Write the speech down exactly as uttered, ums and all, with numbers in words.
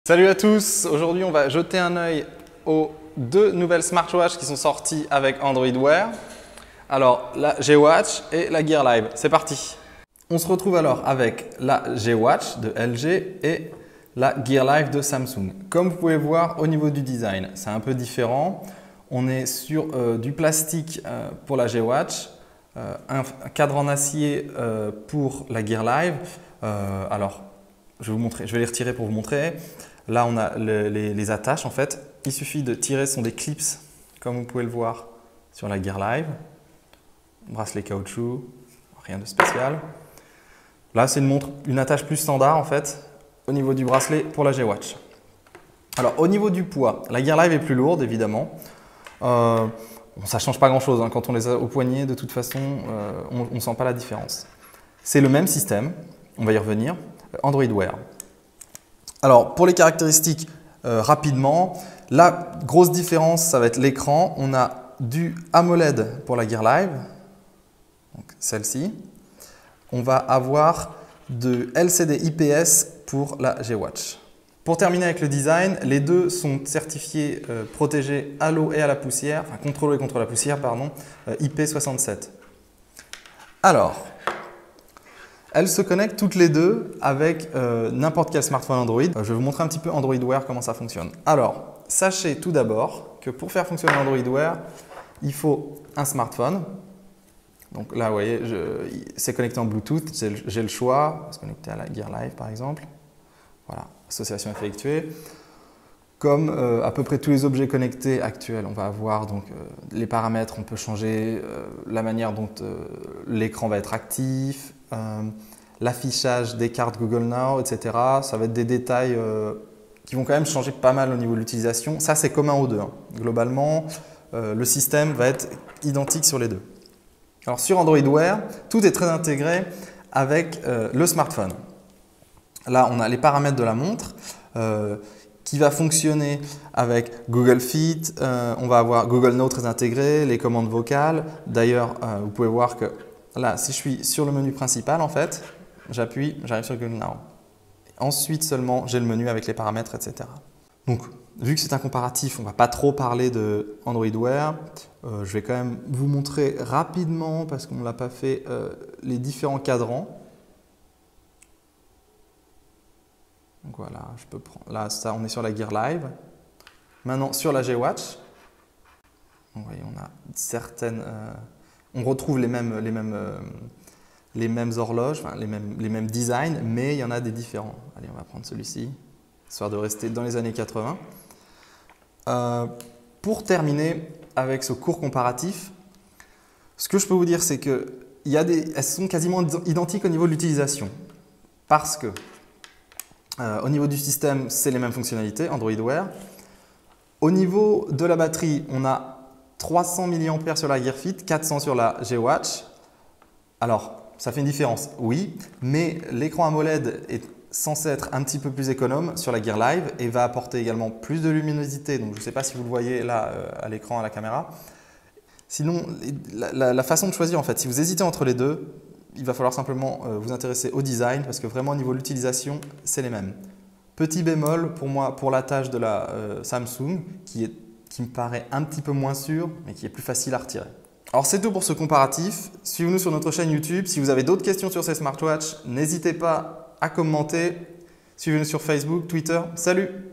Salut à tous, aujourd'hui on va jeter un œil aux deux nouvelles smartwatches qui sont sorties avec Android Wear. Alors la G-Watch et la Gear Live, c'est parti. On se retrouve alors avec la G-Watch de L G et la Gear Live de Samsung. Comme vous pouvez voir au niveau du design, c'est un peu différent. On est sur euh, du plastique euh, pour la G-Watch, euh, un, un cadre en acier euh, pour la Gear Live. Euh, alors je vais vous montrer, je vais les retirer pour vous montrer. Là, on a le, les, les attaches en fait. Il suffit de tirer, ce sont des clips, comme vous pouvez le voir sur la Gear Live. Bracelet caoutchouc, rien de spécial. Là, c'est une montre, une attache plus standard en fait, au niveau du bracelet pour la G-Watch. Alors, au niveau du poids, la Gear Live est plus lourde évidemment. Euh, bon, ça ne change pas grand chose hein. Quand on les a au poignet, de toute façon, euh, on ne sent pas la différence. C'est le même système, on va y revenir, Android Wear. Alors, pour les caractéristiques, euh, rapidement, la grosse différence, ça va être l'écran. On a du AMOLED pour la Gear Live, donc celle-ci. On va avoir de L C D I P S pour la G-Watch. Pour terminer avec le design, les deux sont certifiés euh, protégés à l'eau et à la poussière, enfin contrôlés contre la poussière, pardon, euh, I P soixante-sept. Alors, elles se connectent toutes les deux avec euh, n'importe quel smartphone Android. Je vais vous montrer un petit peu Android Wear, comment ça fonctionne. Alors, sachez tout d'abord que pour faire fonctionner Android Wear, il faut un smartphone. Donc là, vous voyez, c'est connecté en Bluetooth, j'ai le choix. On va se connecter à la Gear Live par exemple. Voilà, association effectuée. Comme euh, à peu près tous les objets connectés actuels, on va avoir donc, euh, les paramètres, on peut changer euh, la manière dont euh, l'écran va être actif, euh, l'affichage des cartes Google Now, et cetera. Ça va être des détails euh, qui vont quand même changer pas mal au niveau de l'utilisation. Ça, c'est commun aux deux. Hein. Globalement, euh, le système va être identique sur les deux. Alors sur Android Wear, tout est très intégré avec euh, le smartphone. Là, on a les paramètres de la montre. Euh, qui va fonctionner avec Google Fit, euh, on va avoir Google Now très intégré, les commandes vocales. D'ailleurs, euh, vous pouvez voir que là, si je suis sur le menu principal, en fait, j'appuie, j'arrive sur Google Now. Ensuite seulement, j'ai le menu avec les paramètres, et cetera. Donc, vu que c'est un comparatif, on ne va pas trop parler de Android Wear. Euh, je vais quand même vous montrer rapidement, parce qu'on ne l'a pas fait, euh, les différents cadrans. Donc voilà, je peux prendre. Là, ça, on est sur la Gear Live. Maintenant, sur la G-Watch, vous voyez, on a certaines. Euh, on retrouve les mêmes, les mêmes, euh, les mêmes horloges, enfin, les mêmes, les mêmes designs, mais il y en a des différents. Allez, on va prendre celui-ci, histoire de rester dans les années quatre-vingts. Euh, pour terminer avec ce cours comparatif, ce que je peux vous dire, c'est que il y a des, elles sont quasiment identiques au niveau de l'utilisation, parce que Euh, au niveau du système, c'est les mêmes fonctionnalités, Android Wear. Au niveau de la batterie, on a trois cents milliampères sur la Gear Fit, quatre cents sur la G-Watch. Alors, ça fait une différence, oui, mais l'écran AMOLED est censé être un petit peu plus économe sur la Gear Live et va apporter également plus de luminosité. Donc, je ne sais pas si vous le voyez là euh, à l'écran, à la caméra. Sinon, la, la, la façon de choisir, en fait, si vous hésitez entre les deux, il va falloir simplement euh, vous intéresser au design parce que vraiment au niveau de l'utilisation, c'est les mêmes. Petit bémol pour moi pour la tâche de la euh, Samsung qui, est, qui me paraît un petit peu moins sûre mais qui est plus facile à retirer. Alors c'est tout pour ce comparatif. Suivez-nous sur notre chaîne YouTube. Si vous avez d'autres questions sur ces smartwatches, n'hésitez pas à commenter. Suivez-nous sur Facebook, Twitter. Salut!